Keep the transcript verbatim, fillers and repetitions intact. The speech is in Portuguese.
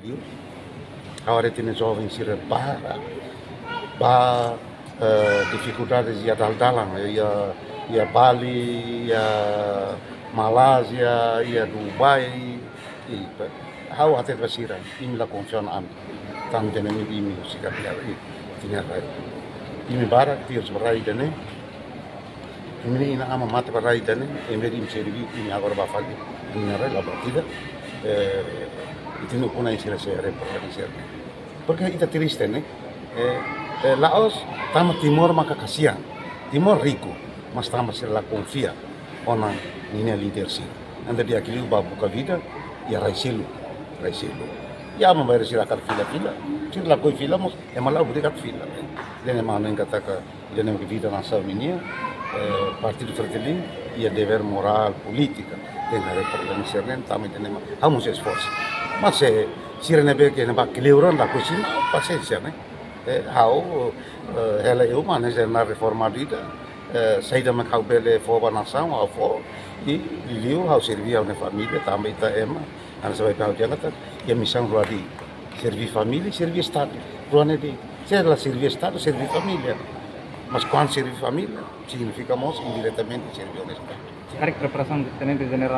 beliau. Agora tem jovens se repara, bah uh, dificuldades ia dal-dalang, ia ia Bali, ia Malaysia, ia Dubai, e how até vasiran, ini la konfian am, tam jene mi imi sikap ya, tinha rai, imi barak tios berai dene, imi ina ama mate berai dene, imi imi servi, imi agora bafali, imi rai la batida, itu não conhece a ser reportagem, porque itu triste, né? Eh, Laos, estamos Timor macacasian, Timor rico, mas estamos ser lá confia, ona nina leadership. Anda dia aquilo babu vida, ya raiselu, raiselu. Ya mau bayar silakan fila-fila, sila koi fila mos, emalah budi kat fila. Jadi mana yang katakan, jadi yang vida nasa minia, Partido Fratelli, ia dever moral, política, dengan reportagem sernen, tamu jadi mah, harus esforço. Mas se se renebe que não vai keleuran da coisa, paciência, né? How ela eu mas na reforma vida, saída me kau bele for nação ou for e liu how servir a família também tá ema, ana sabe kau jangan tak, ya missão ruadi, servir família, servir estado, ruane de, se ela servir estado, servir família. Mas quando servir família, significamos indiretamente servir o estado. Hari preparação de tenente general